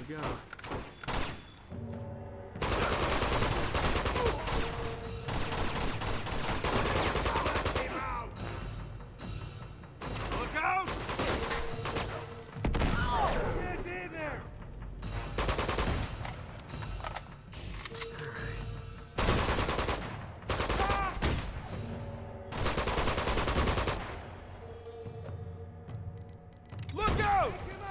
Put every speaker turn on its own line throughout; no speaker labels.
go.
Look out! Get in there! Look out!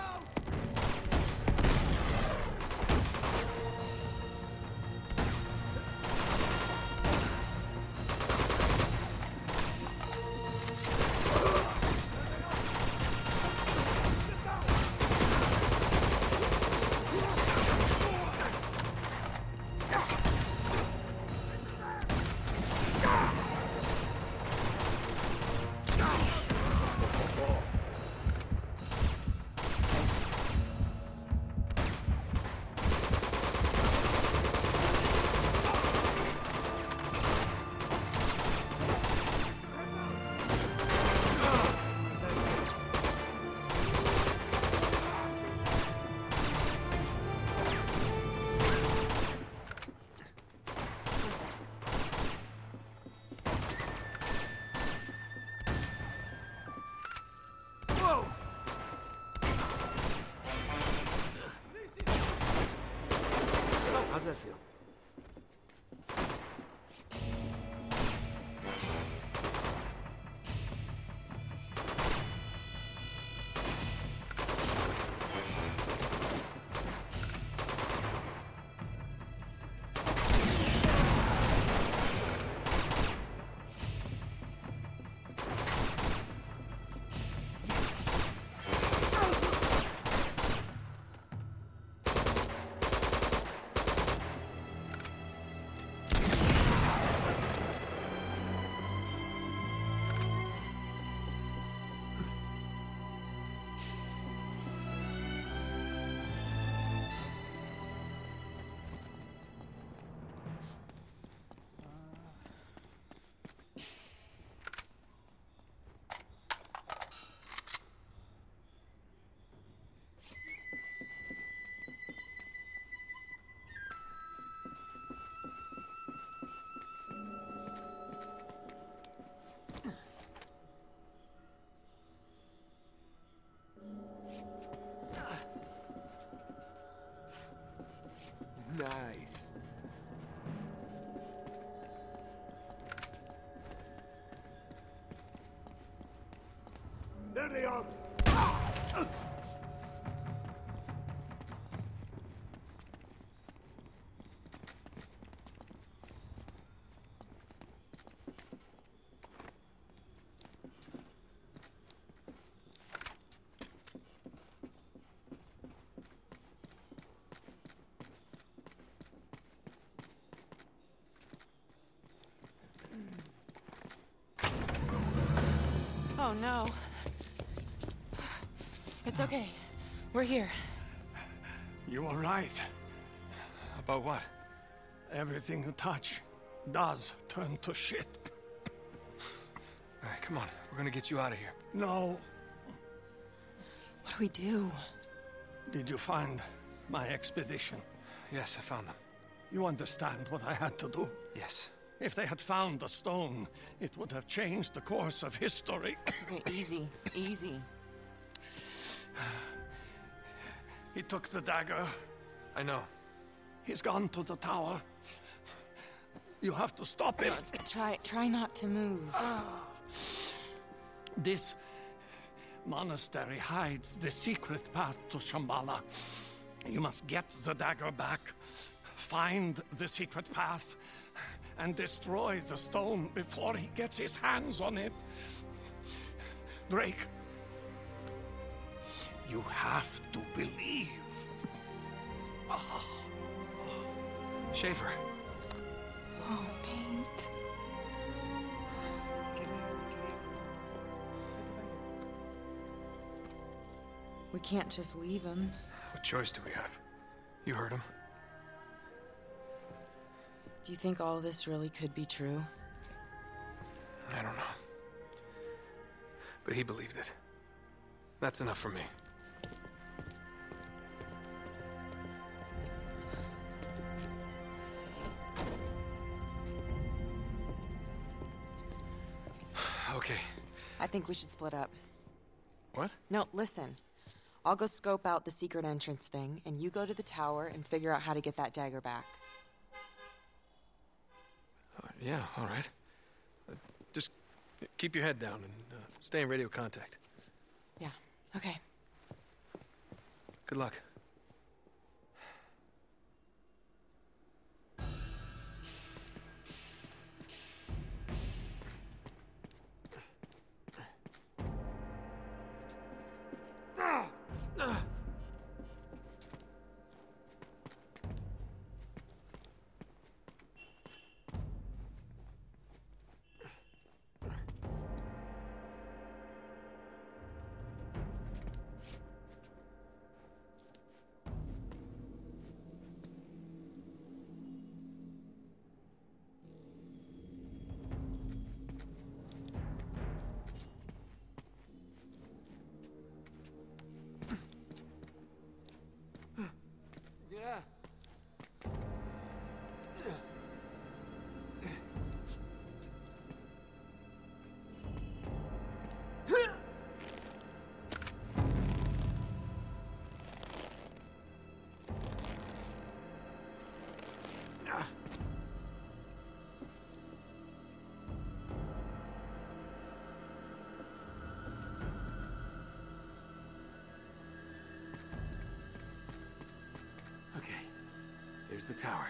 How's that feel? Nice.
There they are!
Oh no. It's okay. We're here.
You were right.
About what?
Everything you touch does turn to shit.
All right, come on. We're gonna get you out of here.
No.
What do we do?
Did you find my expedition?
Yes, I found them.
You understand what I had to do?
Yes.
If they had found the stone, it would have changed the course of history.
Okay, easy, easy.
He took the dagger.
I know.
He's gone to the tower. You have to stop him.
Try not to move.
This monastery hides the secret path to Shambhala. You must get the dagger back, find the secret path, and destroy the stone before he gets his hands on it. Drake, you have to believe.
Schaefer.
Oh, Nate. We can't just leave him.
What choice do we have? You heard him.
Do you think all this really could be true?
I don't know. But he believed it. That's enough for me.
think we should split up.
What?
No, listen. I'll go scope out the secret entrance thing, and you go to the tower and figure out how to get that dagger back.
Yeah, all right. Just keep your head down and stay in radio contact.
Yeah, okay.
Good luck.
Yeah.
Okay, there's the tower.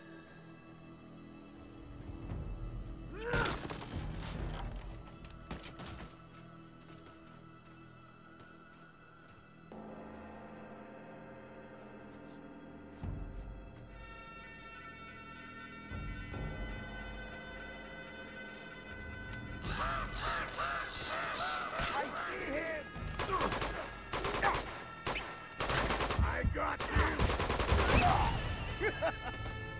I see him! I got you!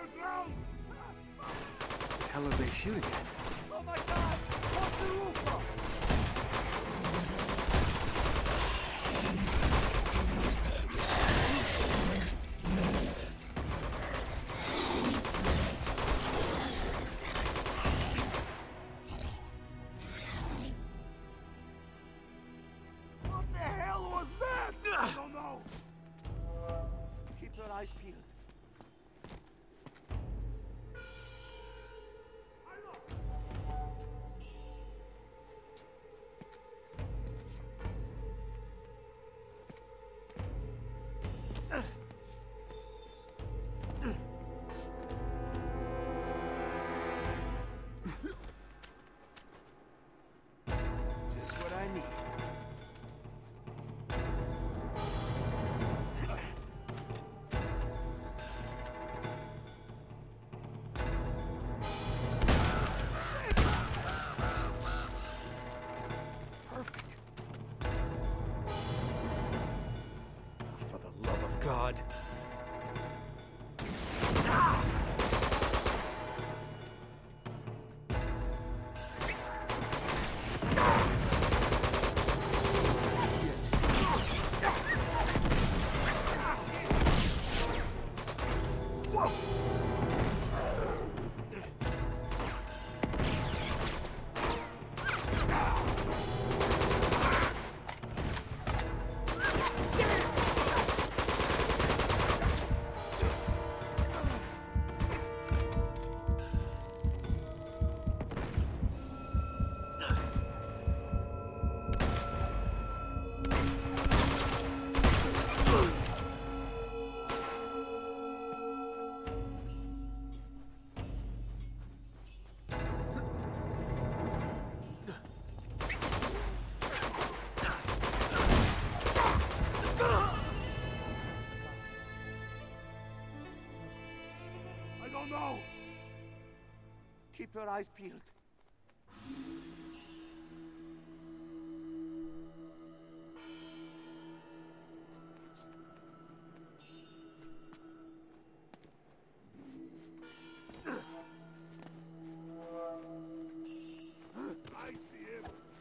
underground!
What the hell are they shooting at?
Oh my god! Off the roof! What the hell was that? I don't know. Keep your eyes peeled. Just what I need. Perfect. For the love of God. I don't know. Keep your eyes peeled. I see him.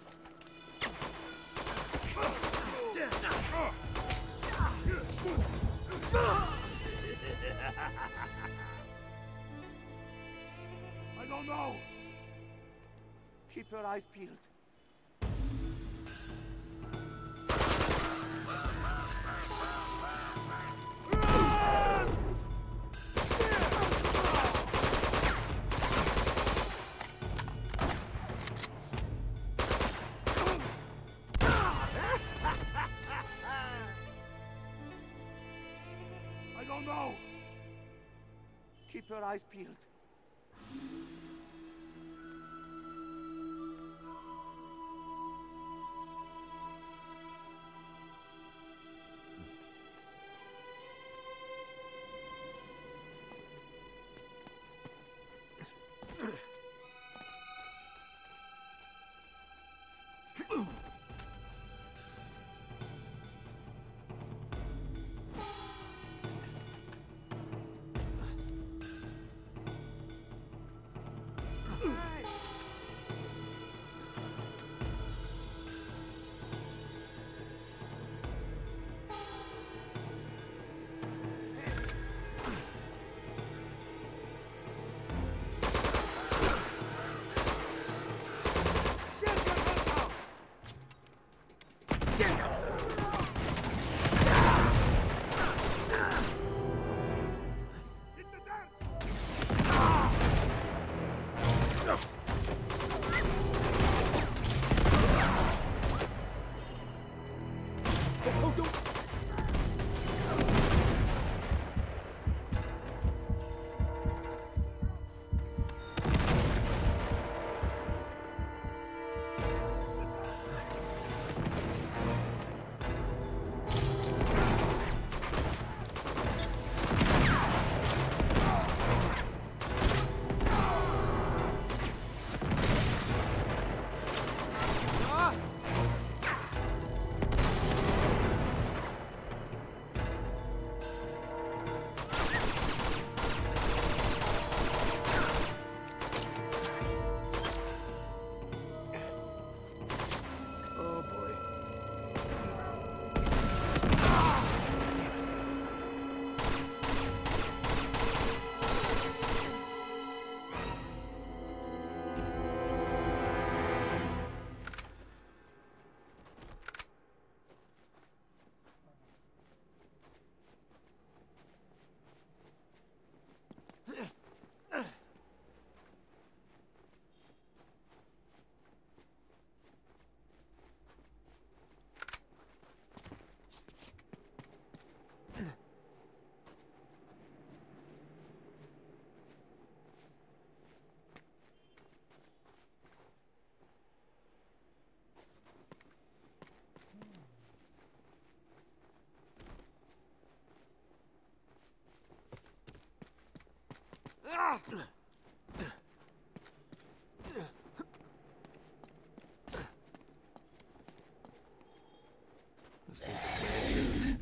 I don't know. Keep your eyes peeled. I don't know. Keep your eyes peeled.
Those things are bad news.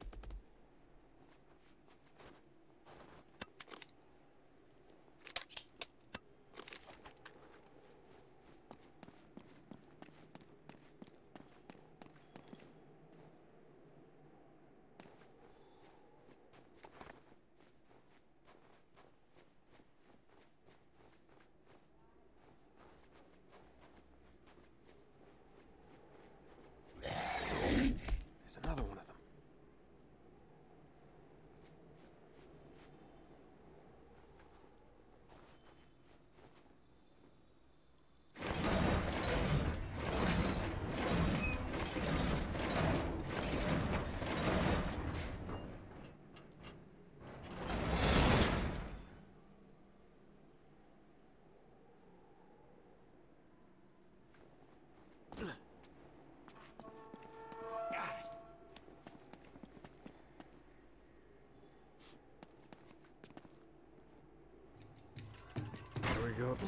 There's another one of them. There we go.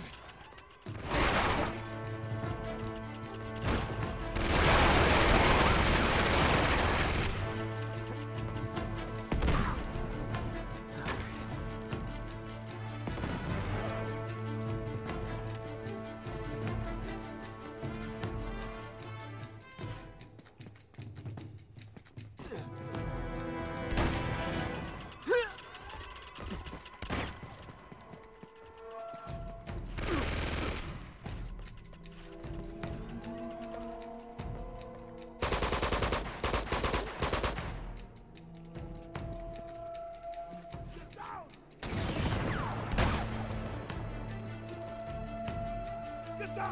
Get down!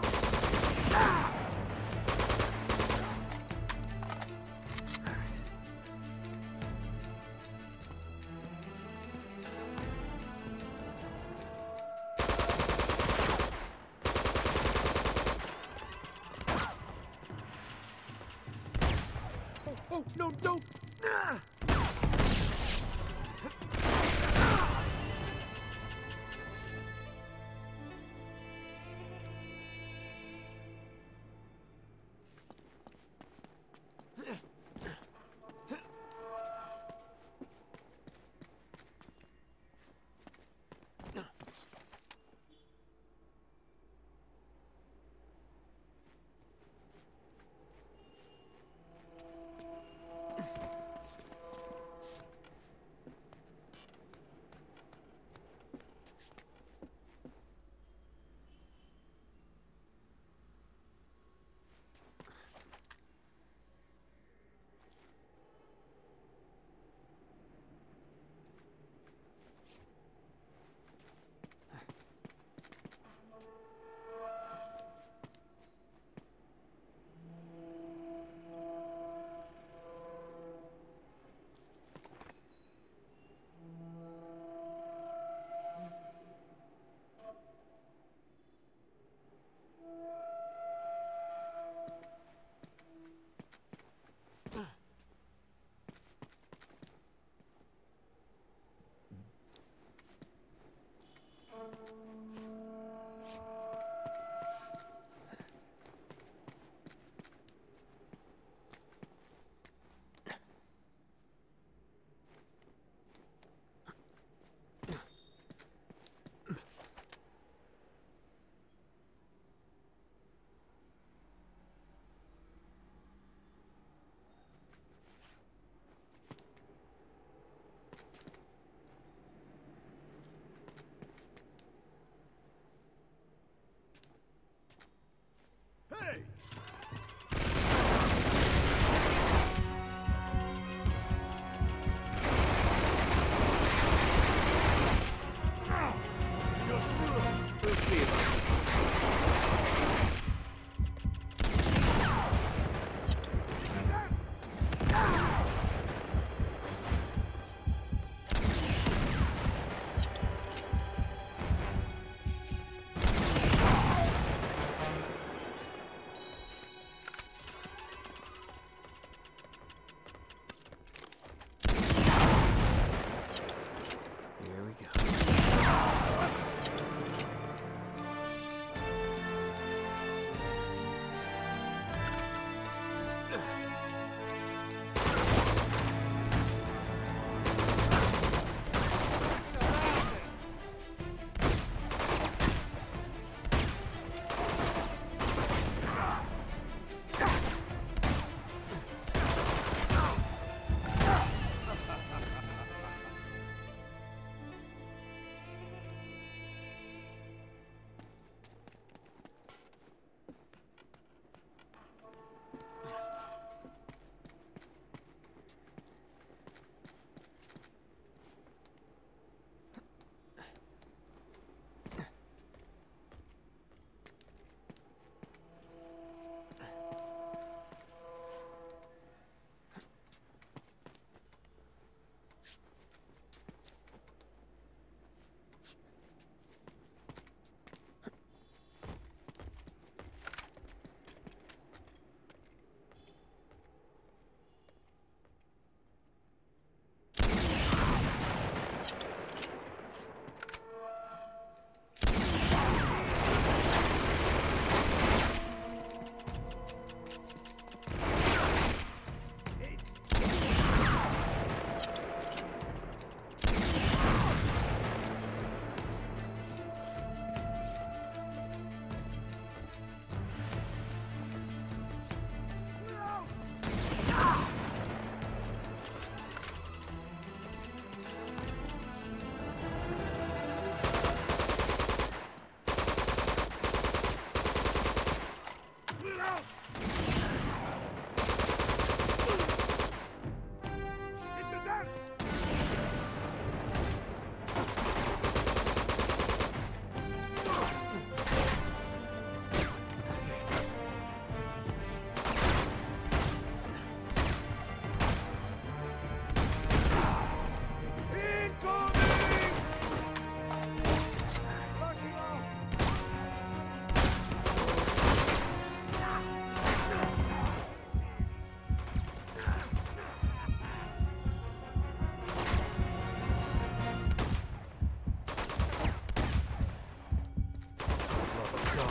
Oh, no, don't! Ah!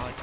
right.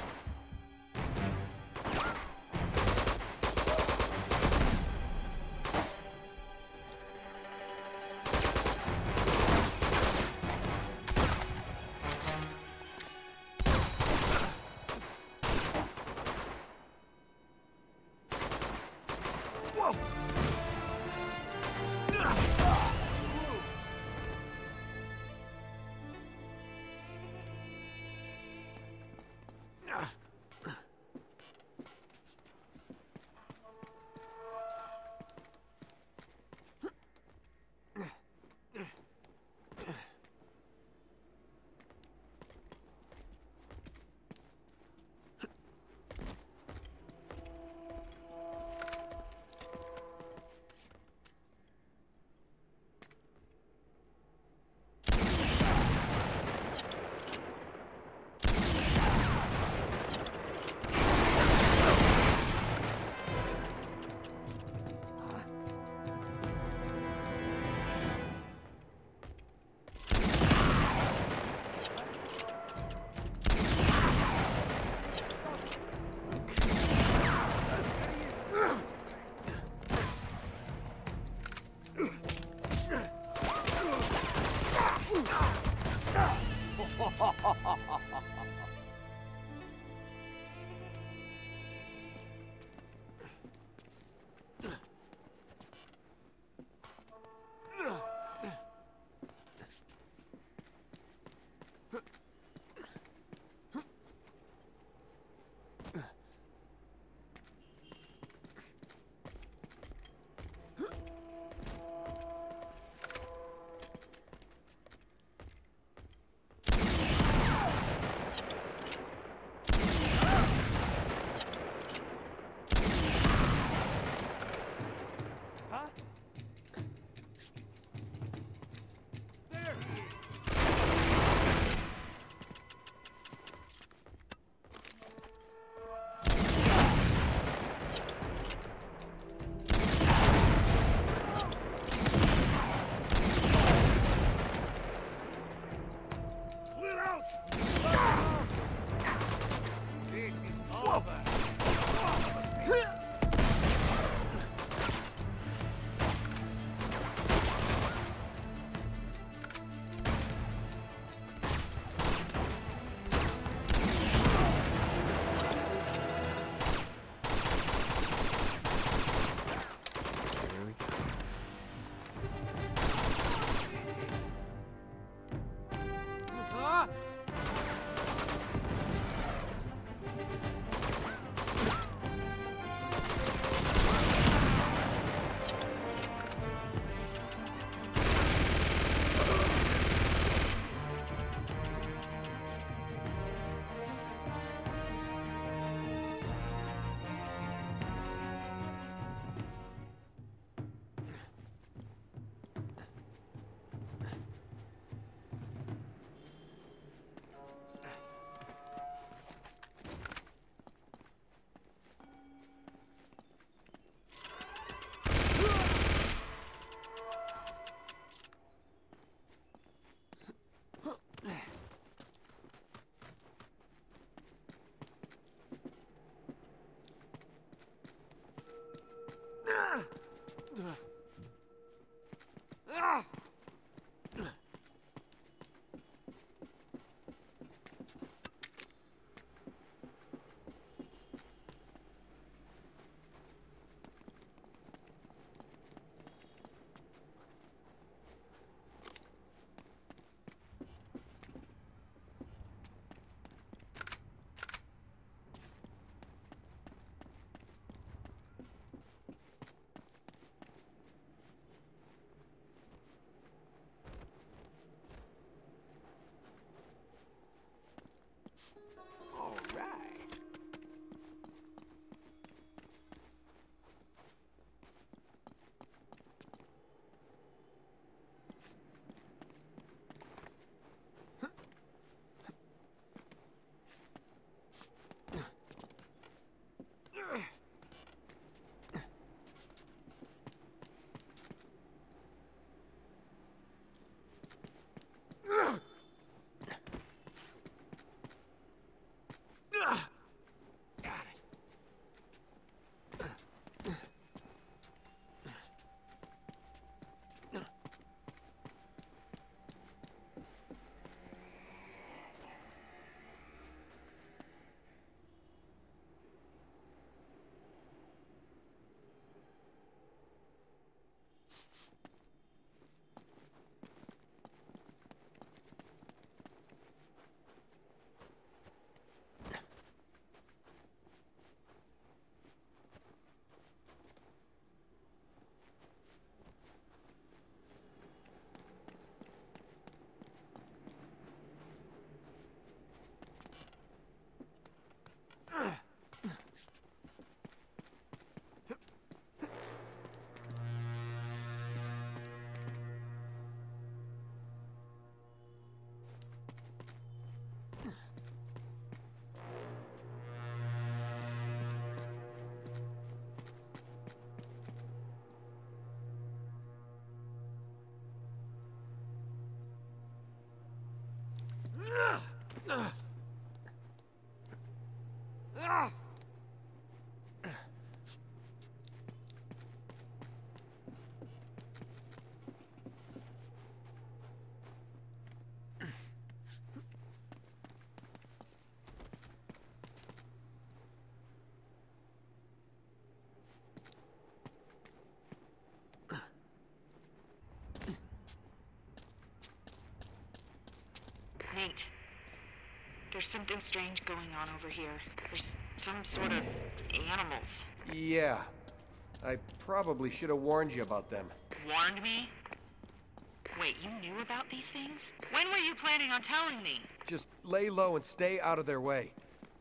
Wait. There's something strange going on over here. There's some sort of animals.
Yeah. I probably should have warned you about them.
Warned me? Wait, you knew about these things? When were you planning on telling me?
Just lay low and stay out of their way.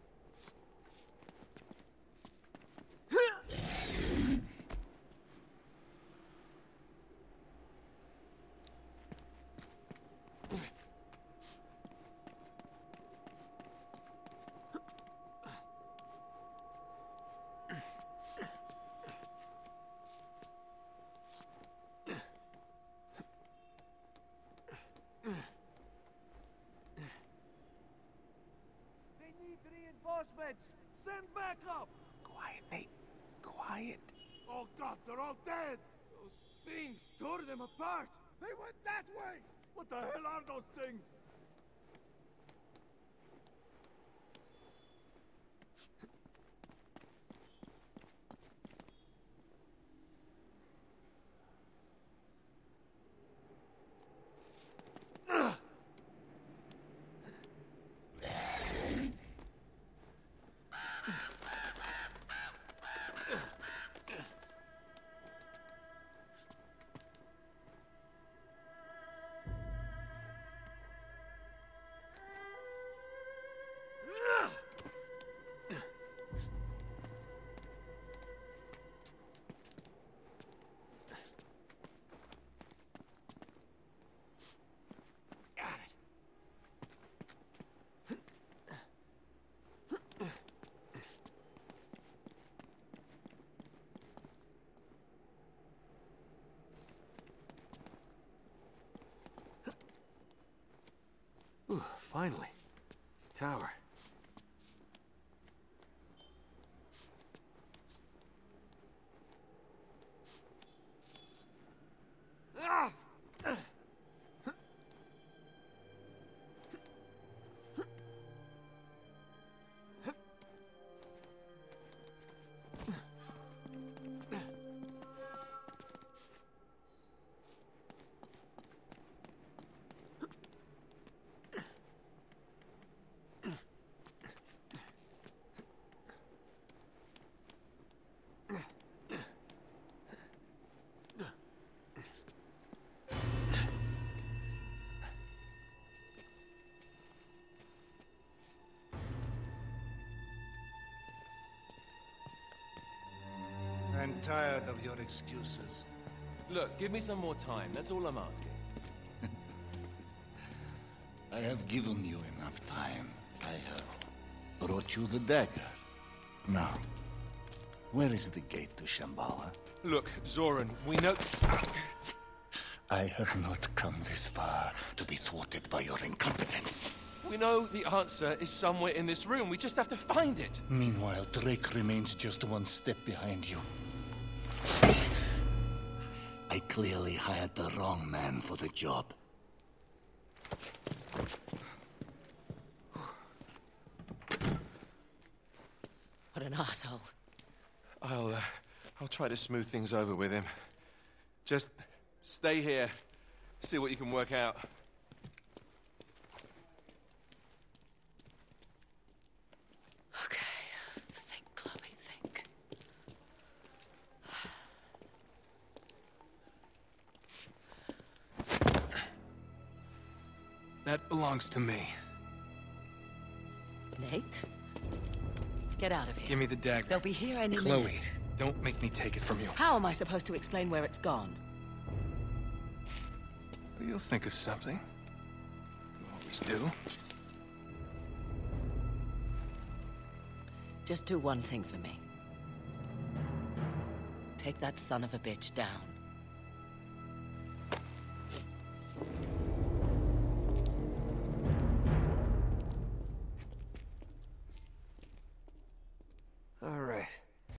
Reinforcements! Send backup!
Quiet, Nate. Quiet.
Oh god, they're all dead! Those things tore them apart! They went that way! What the hell are those things?
Ooh, finally. Tower.
I'm tired of your excuses.
Look, give me some more time. That's all I'm asking.
I have given you enough time. I have brought you the dagger. Now, where is the gate to Shambhala?
Look, Zoran, we know...
I have not come this far to be thwarted by your incompetence.
We know the answer is somewhere in this room. We just have to find it.
Meanwhile, Drake remains just one step behind you. I clearly hired the wrong man for the job.
What an asshole.
I'll try to smooth things over with him. Just stay here, see what you can work out.
Okay. Think, Chloe, think.
That belongs to me.
Nate? Get out of here.
Give me the dagger.
They'll be here any
Chloe,
minute.
don't make me take it from you.
How am I supposed to explain where it's gone?
You'll think of something. You always do.
Just do one thing for me. Take that son of a bitch down.